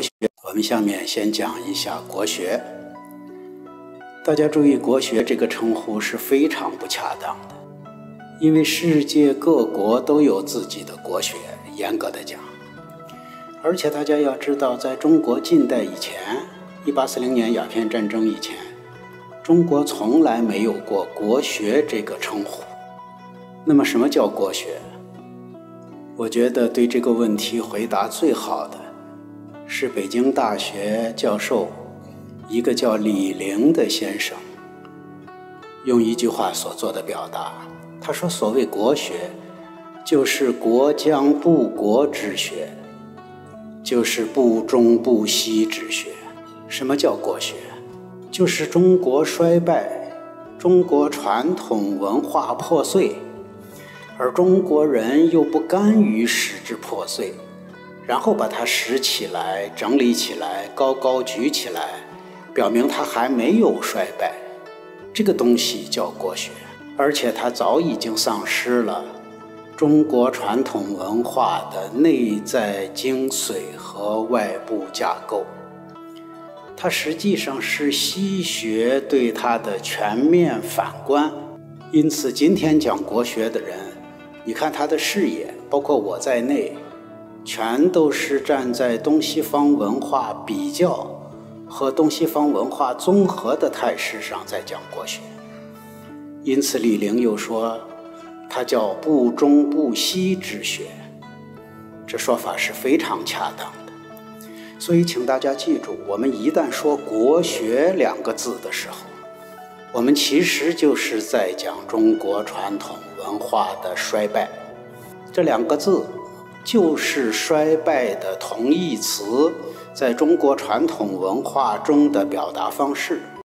学，我们下面先讲一下国学。大家注意，国学这个称呼是非常不恰当的，因为世界各国都有自己的国学，严格的讲。而且大家要知道，在中国近代以前，1840年鸦片战争以前，中国从来没有过国学这个称呼。那么什么叫国学？我觉得对这个问题回答最好的是北京大学教授一个叫李陵的先生用一句话所做的表达。他说，所谓国学就是国将不国之学，就是不中不西之学。什么叫国学？就是中国衰败，中国传统文化破碎，而中国人又不甘于使之破碎，然后把它拾起来，整理起来，高高举起来，表明它还没有衰败。这个东西叫国学，而且它早已经丧失了中国传统文化的内在精髓和外部架构。它实际上是西学对它的全面反观。因此今天讲国学的人，你看他的视野，包括我在内，全都是站在东西方文化比较和东西方文化综合的态势上在讲国学。因此李陵又说它叫不中不西之学，这说法是非常恰当的。所以请大家记住，我们一旦说国学两个字的时候，我们其实就是在讲中国传统文化的衰败。这两个字就是衰败的同义词，在中国传统文化中的表达方式。